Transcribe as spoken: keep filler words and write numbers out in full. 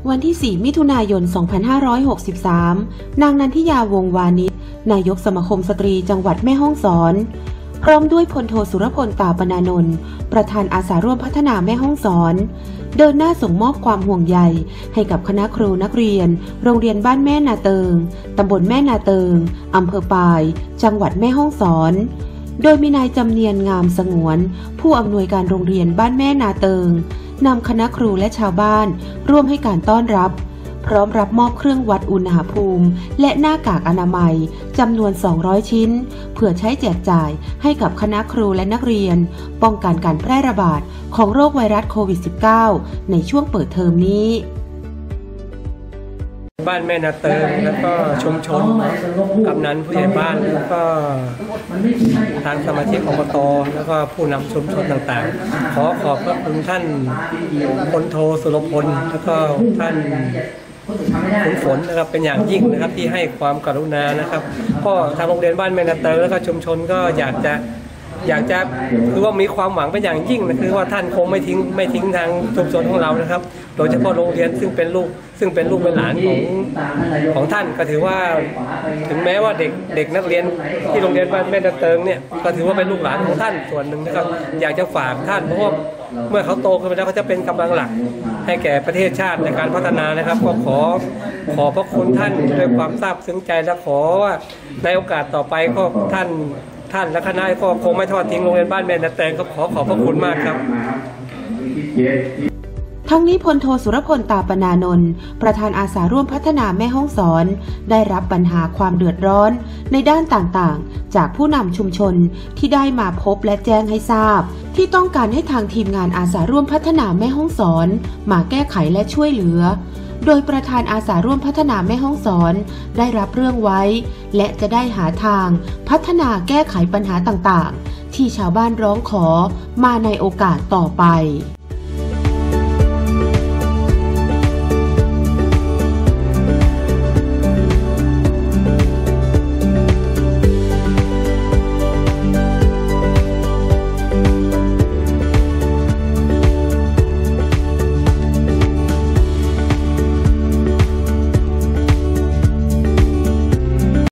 วันที่ สี่ มิถุนายน สองพันห้าร้อยหกสิบสาม นางนันทิยาวงศ์วานิช นายกสมาคมสตรีจังหวัดแม่ฮ่องสอน พร้อมด้วยพลโทสุรพล ตาปนานนท์ ประธานอาสาร่วมพัฒนาแม่ฮ่องสอน เดินหน้าส่งมอบความห่วงใยให้กับคณะครูนักเรียน โรงเรียนบ้านแม่นาเติง ตำบลแม่นาเติง อำเภอปาย จังหวัดแม่ฮ่องสอน โดยมีนายจำเนียนงามสงวน ผู้อำนวยการโรงเรียนบ้านแม่นาเติงนำคณะครูและชาวบ้านร่วมให้การต้อนรับพร้อมรับมอบเครื่องวัดอุณหภูมิและหน้ากากอนามัยจำนวน สองร้อย ชิ้นเพื่อใช้แจกจ่ายให้กับคณะครูและนักเรียนป้องกันการแพร่ระบาดของโรคไวรัสโควิด สิบเก้า ในช่วงเปิดเทอมนี้บ้านแม่นาเติงแล้วก็ชุมชนกำนันผู้ใหญ่บ้านแล้วก็ทางสมาชิกอบตแล้วก็ผู้นำชุมชนต่างๆขอขอบพระคุณท่านพลโทสุรพลแล้วก็ท่านขุนฝนนะครับเป็นอย่างยิ่งนะครับที่ให้ความกรุณานะครับก็ทางโรงเรียนบ้านแม่นาเติงแล้วก็ชุมชนก็อยากจะอยากจะคือว่ามีความหวังเป็นอย่างยิ่งนะคือว่าท่านคงไม่ทิ้งไม่ทิ้งทางชุมชนของเรานะครับโดยเฉพาะโรงเรียนซึ่งเป็นลูกซึ่งเป็นลูกเป็นหลานของของท่านก็ถือว่าถึงแม้ว่าเด็กเด็กนักเรียนที่โรงเรียนบ้านแม่นาเติงเนี่ยก็ถือว่าเป็นลูกหลานของท่านส่วนหนึ่งนะครับอยากจะฝากท่านเพราะว่าเมื่อเขาโตขึ้นไปแล้วเขาจะเป็นกำลังหลักให้แก่ประเทศชาติในการพัฒนานะครับก็ขอขอพระคุณท่านด้วยความซาบซึ้งใจและขอว่าในโอกาสต่อไปก็ท่านท่านและคณะก็คงไม่ทอดทิ้งโรงเรียนบ้านแม่นาเติงก็ขอขอบพระคุณมากครับทั้งนี้พลโทสุรพล ตาปนานนท์ประธานอาสาร่วมพัฒนาแม่ฮ่องสอนได้รับปัญหาความเดือดร้อนในด้านต่างๆจากผู้นำชุมชนที่ได้มาพบและแจ้งให้ทราบที่ต้องการให้ทางทีมงานอาสาร่วมพัฒนาแม่ฮ่องสอนมาแก้ไขและช่วยเหลือโดยประธานอาสาร่วมพัฒนาแม่ฮ่องสอนได้รับเรื่องไว้และจะได้หาทางพัฒนาแก้ไขปัญหาต่างๆที่ชาวบ้านร้องขอมาในโอกาสต่อไป